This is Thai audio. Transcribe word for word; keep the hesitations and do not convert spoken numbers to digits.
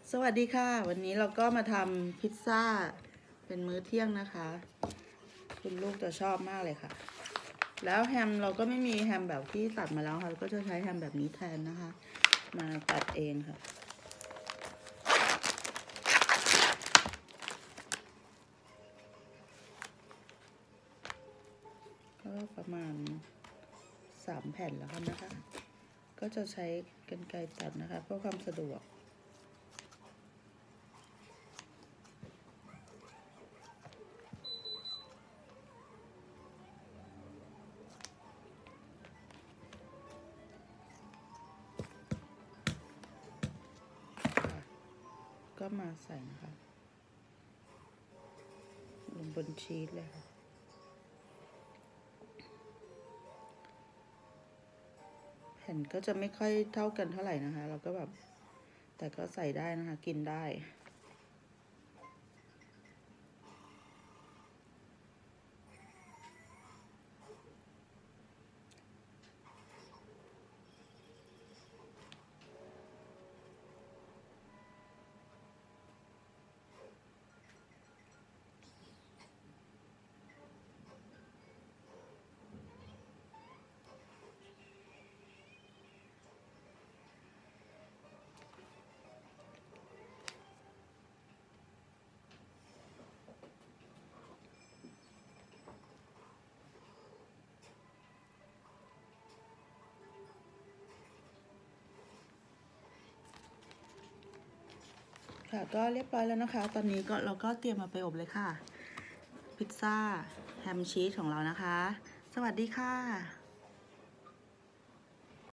สวัสดีค่ะวันนี้เราก็มาทำพิซซ่าเป็นมื้อเที่ยงนะคะคุณลูกจะชอบมากเลยค่ะแล้วแฮมเราก็ไม่มีแฮมแบบที่ตัดมาแล้วค่ะเราก็จะใช้แฮมแบบนี้แทนนะคะมาตัดเองค่ะก็ประมาณสามแผ่นแล้วกันนะคะก็จะใช้กรรไกรตัดนะคะเพื่อความสะดวกก็มาใส่นะคะลงบนชีสเลยค่ะแผ่นก็จะไม่ค่อยเท่ากันเท่าไหร่นะคะเราก็แบบแต่ก็ใส่ได้นะคะกินได้ค่ะก็เรียบร้อยแล้วนะคะตอนนี้ก็เราก็เตรียมมาไปอบเลยค่ะพิซซ่าแฮมชีสของเรานะคะสวัสดีค่ะ